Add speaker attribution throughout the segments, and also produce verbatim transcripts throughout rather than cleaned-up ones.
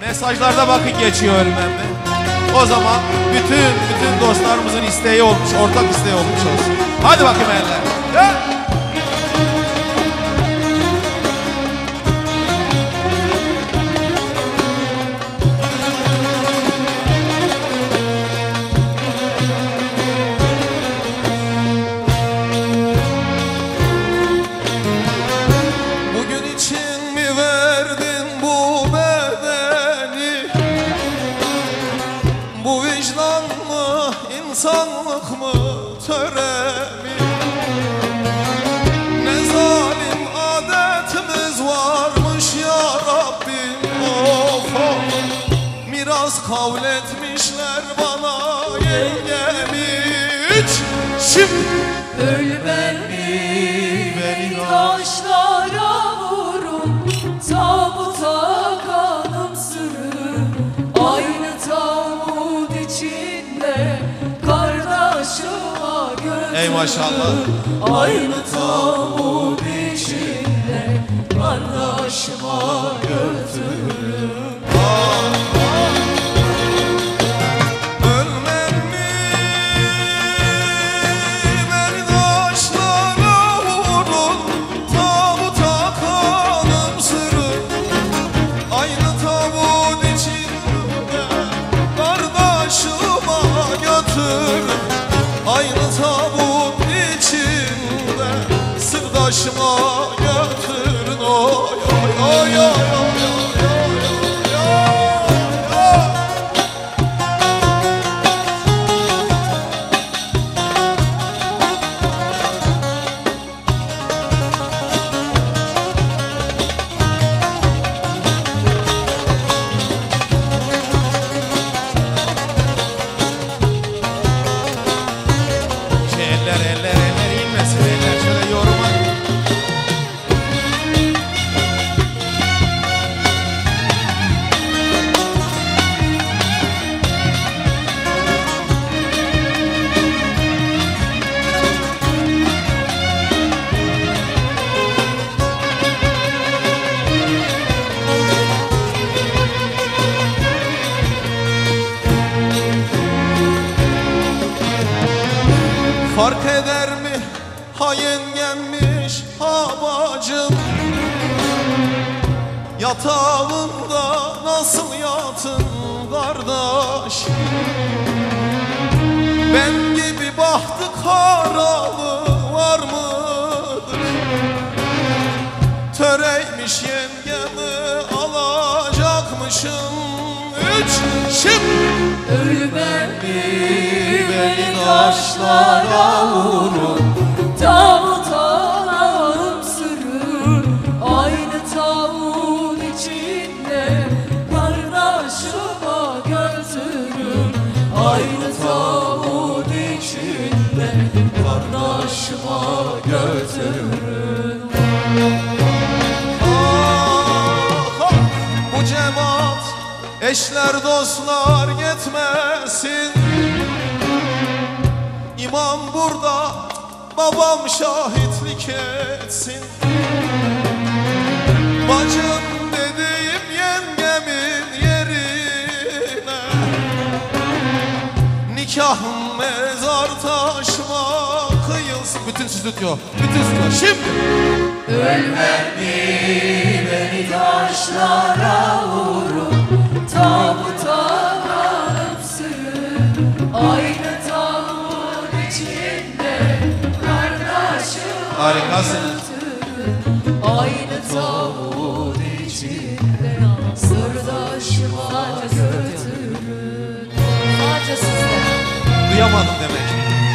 Speaker 1: Mesajlarda bakın geçiyor Emre. O zaman bütün bütün dostlarımızın isteği olmuş, ortak isteği olmuş olsun. Hadi bakayım eller. Ya.
Speaker 2: Bugün için mi verdin bu bedeni? Bu vicdan mı, insanlık mı, töre mi? Ne zalim adetimiz varmış ya Rabbim, of of. Miras kavletmişler bana yengemi. Üç, şimdi
Speaker 3: Öl beni, beni taşlara vurun, tabuta kanım sürün. Aynı tabut içinde kardeşime götürün.
Speaker 1: Ey maşallah.
Speaker 3: Aynı tabut içinde kardeşime götürün.
Speaker 2: Aynı tabut içinde sırdaşıma götürün. Oy oy oy oy oy oy oy oy.
Speaker 1: Eller eller eller inmesin eller şöyle yoruma.
Speaker 2: Fark eder mi ha yengemmiş ha bacım? Yatağında nasıl yatın kardeş? Ben gibi bahtı karalı var mıdır? Töreymiş yengemi alacakmışım. Üç, şimdi
Speaker 3: Öl beni, beni taşlara vurun, tabuta kanım sürün. Aynı tabut içinde kardeşime götürün. Aynı tabut içinde kardeşime götürün.
Speaker 2: Ah, ah, bu cemaat eşler dostlar yetmesin. İmam burada, babam şahitlik etsin. Bacım dediğim yengemin yerine nikahım mezar taşıma kıyılsın.
Speaker 1: Bütün stüdyo, bütün stüdyo. Şimdi.
Speaker 3: Öl beni, beni taşlara vurun, tabuta kanım sürün. Aynı tabut içinde kardeşime
Speaker 1: Harikasın.
Speaker 3: götürün. Aynı tabut içinde sırdaşıma götürün. Sadece sizde.
Speaker 1: Duyamadım demek.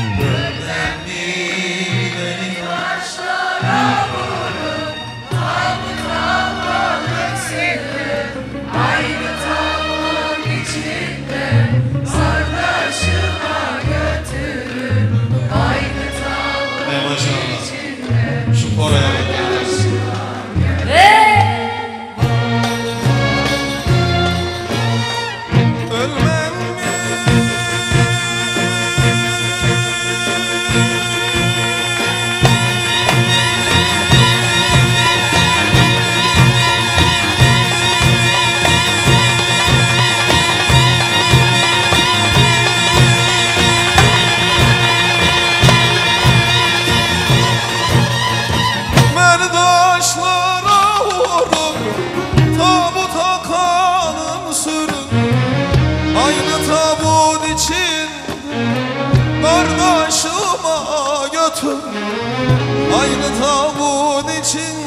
Speaker 1: Şu oraya bekliyoruz.
Speaker 2: Ölmem mi? Aynı tabut içinde